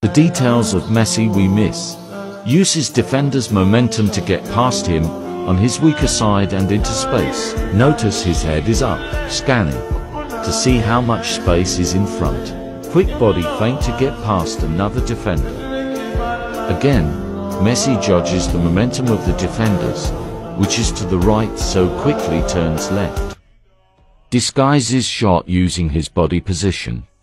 The details of Messi we miss. Uses defender's momentum to get past him on his weaker side and into space. Notice his head is up, scanning to see how much space is in front. Quick body feint to get past another defender. Again, Messi judges the momentum of the defenders, which is to the right, so quickly turns left. Disguises shot using his body position.